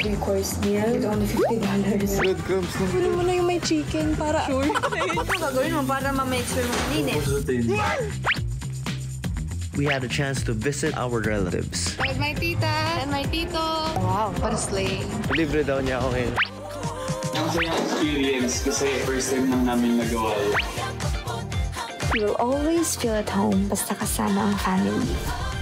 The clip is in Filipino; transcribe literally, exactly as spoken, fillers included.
three-course meal with only fifty dollars. Breadcrumbs na. Kunin mo na yung may chicken para sure. Ano gagawin mo para ma-make sure mo kaninin? We had a chance to visit our relatives. With my tita and my tito. Wow, what a slay. Libre daw niya ako ngayon. Ang sayang experience kasi first time lang namin nagawa yun. You will always feel at home basta kasama ang family.